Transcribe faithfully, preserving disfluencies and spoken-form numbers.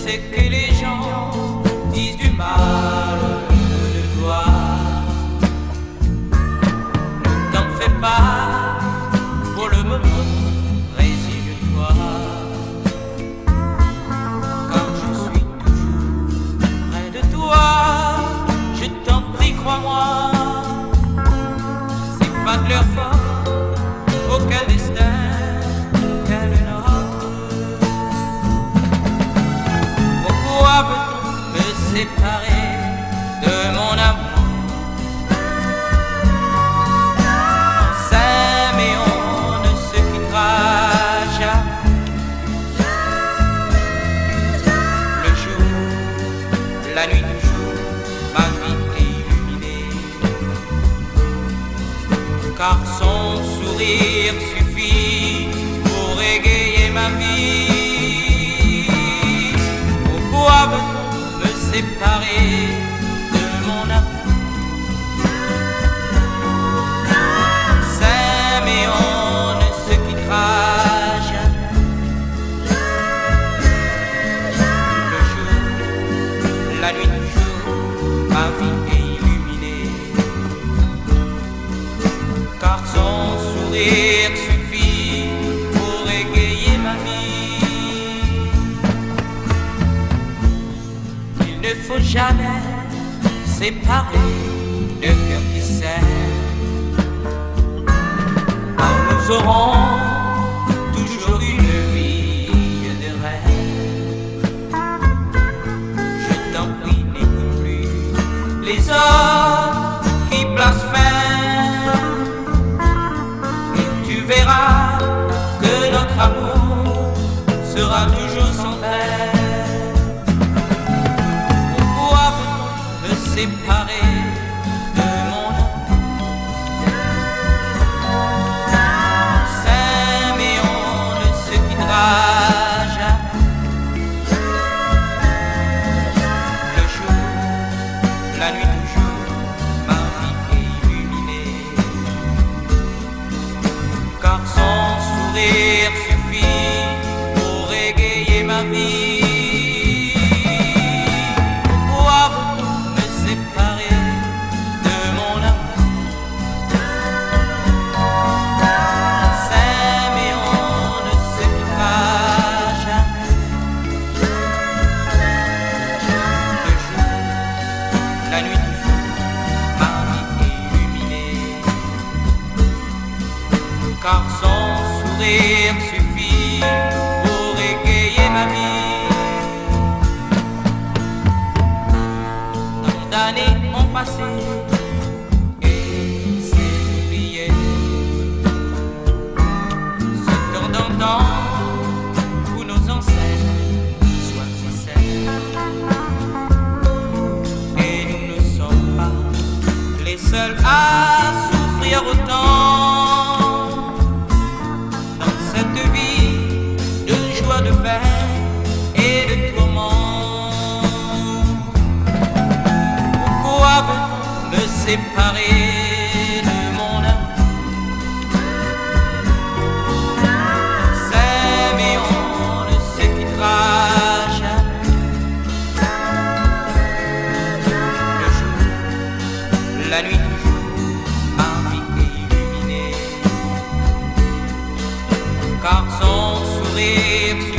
sais que les gens disent du mal de toi. Ne t'en fais pas, pour le moment, résigne-toi. Quand je suis toujours près de toi, je t'en prie, crois-moi. C'est pas de leur faute, aucun destin qu'elle est nôtre. Pourquoi veut-on me séparer de mon amour? On s'aime et on ne se quittera jamais. Le jour, la nuit du jour, ma vie est illuminée, car son sourire suffit pour égayer ma vie. Pourquoi veut-on me séparer de mon amour? On s'aime et on ne se quittera jamais. Le jour, la nuit du jour, ma vie est illuminée, car son sourire suffit pour égayer ma vie. Il ne faut jamais séparer deux cœurs qui s'aiment, car nous aurons toujours une vie de rêve. Je t'en prie, n'écoute plus les hommes qui blasphèment. Tu verras que notre amour sera toujours sans trêve. Pourquoi veut-on me séparer de mon amour? On s'aime et on ne se quittera jamais. Le jour, la nuit toujours, ma vie est illuminée, car son sourire suffit pour égayer ma vie. Pourquoi veut-on me séparer de mon amour? On s'aime et on ne se quittera jamais. Le jour, la nuit du jour, ma vie est illuminée, car son sourire suffit pour égayer ma vie. Tant d'années ont passé et c'est oublié ce temps d'antan où nos ancêtres choisissaient. Et nous ne sommes pas les seuls à souffrir autant dans cette vie de joie, de peine et de tourment. Pourquoi veut-on me séparer de mon amour? On s'aime et on ne se quittera jamais. Le jour, la nuit du jour, ma vie est illuminée, car son sourire